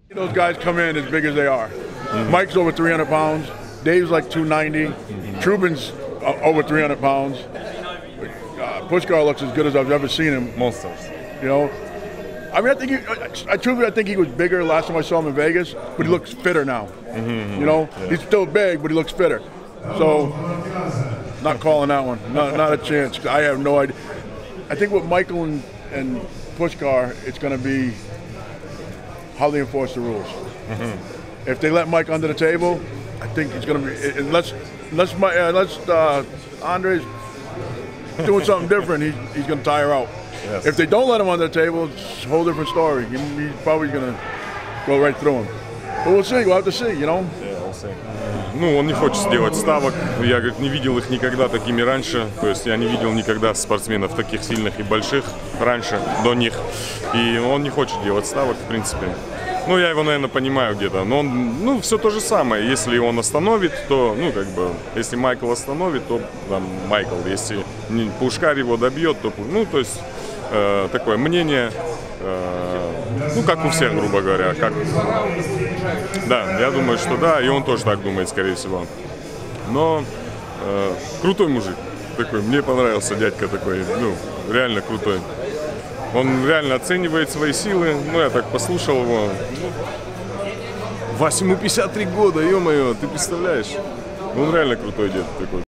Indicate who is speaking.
Speaker 1: Those guys come in as big as they are. Mike's over 300 pounds. Dave's like 290. Trubin's over 300 pounds. Pushkar looks as good as I've ever seen him.
Speaker 2: Monsters.
Speaker 1: You know, I mean, I think he was bigger last time I saw him in Vegas, but he looks fitter now. You know, he's still big, but he looks fitter. So, not calling that one. Not a chance. I have no idea. I think with Michael and Pushkar, it's going to be how they enforce the rules. If they let Mike under the table, I think it's going to be, unless Andre's doing something different, he's going to tire out.
Speaker 2: Yes.
Speaker 1: If they don't let him under the table, it's a whole different story. He's probably going to go right through him. But we'll see. We'll have to see, you know.
Speaker 2: Ну, он не хочет делать ставок. Я, говорит, не видел их никогда такими раньше. То есть я не видел никогда спортсменов таких сильных и больших раньше, до них. И он не хочет делать ставок, в принципе. Ну, я его, наверное, понимаю где-то. Но он, ну, все то же самое. Если он остановит, то, ну, как бы, если Майкл остановит, то там Майкл. Если Пушкар его добьет, то, ну, то есть, такое мнение, ну, как у всех, грубо говоря. Как... Да, я думаю, что да, и он тоже так думает, скорее всего. Но крутой мужик такой, мне понравился дядька такой, ну, реально крутой. Он реально оценивает свои силы, ну, я так послушал его. Вась, ему 53 года, ё-моё, ты представляешь? Он реально крутой дед такой.